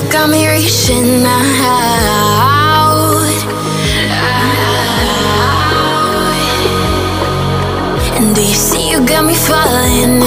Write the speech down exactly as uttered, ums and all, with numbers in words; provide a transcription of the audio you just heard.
got me reaching out, out. And do you see you got me falling